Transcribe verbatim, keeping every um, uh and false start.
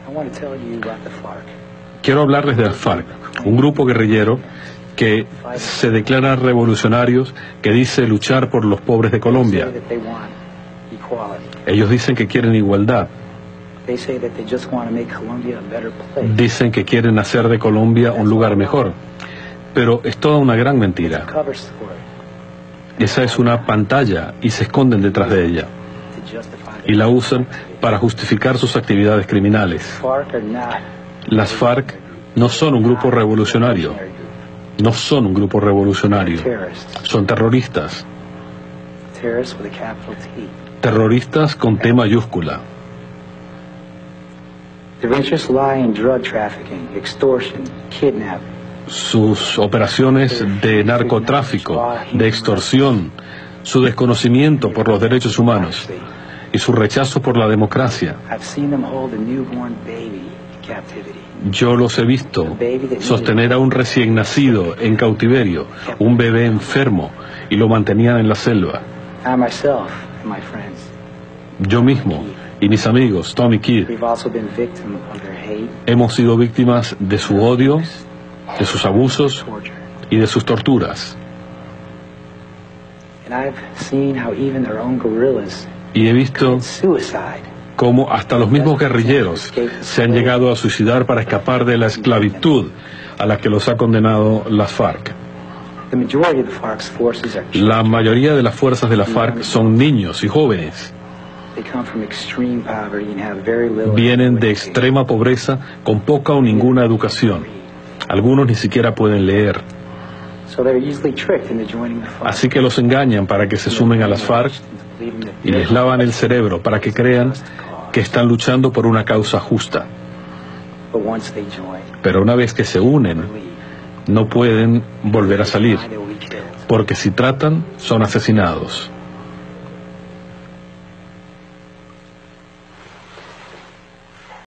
Quiero hablarles de las FARC, un grupo guerrillero que se declara revolucionarios, que dice luchar por los pobres de Colombia. Ellos dicen que quieren igualdad. Dicen que quieren hacer de Colombia un lugar mejor. Pero es toda una gran mentira. Esa es una pantalla y se esconden detrás de ella. Y la usan para justificar sus actividades criminales. Las FARC no son un grupo revolucionario. No son un grupo revolucionario. Son terroristas. Terroristas con T mayúscula. Sus operaciones de narcotráfico, de extorsión, su desconocimiento por los derechos humanos y su rechazo por la democracia. Yo los he visto sostener a un recién nacido en cautiverio, un bebé enfermo, y lo mantenían en la selva. Yo mismo y mis amigos, Tom y Keith, hemos sido víctimas de su odio, de sus abusos y de sus torturas. Y he visto cómo hasta los mismos guerrilleros se han llegado a suicidar para escapar de la esclavitud a la que los ha condenado las FARC. La mayoría de las fuerzas de la FARC son niños y jóvenes. Vienen de extrema pobreza con poca o ninguna educación. Algunos ni siquiera pueden leer. Así que los engañan para que se sumen a las FARC y les lavan el cerebro para que crean que están luchando por una causa justa. Pero una vez que se unen, no pueden volver a salir, porque si tratan, son asesinados.